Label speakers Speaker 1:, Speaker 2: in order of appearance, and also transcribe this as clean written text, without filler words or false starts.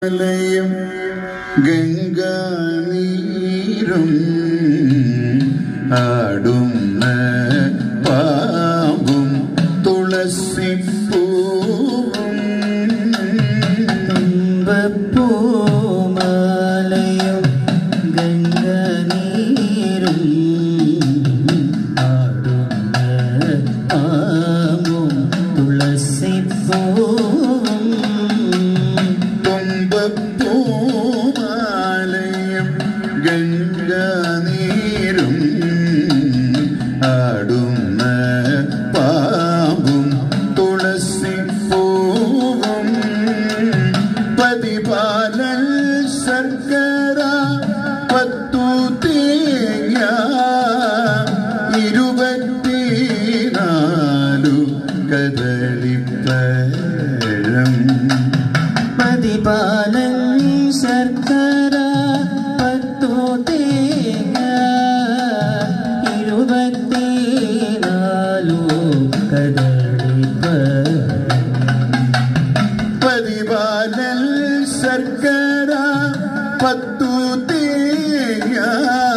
Speaker 1: ലയം ഗംഗാനീരും ആടുന്ന പാമ്പും തുളസിപ്പൂവും
Speaker 2: തുമ്പപ്പൂമാലയും ഗംഗാനീരും ആടുന്ന പാമ്പും തുളസിപ്പൂവും
Speaker 1: തുമ്പപ്പൂമാലയും ഗംഗാനീരും ആടുന്ന പാമ്പും തുളസിപ്പൂവും പതിപാലൻ ശർക്കര പത്തു തേങ്ങ 24 കദളിപ്പഴം
Speaker 2: പതിപാലൻ ശർക്കര പത്തു തേങ്ങ 24 കദളിപ്പഴം
Speaker 1: പതിപാലൻ ശർക്കര പത്തു തേങ്ങ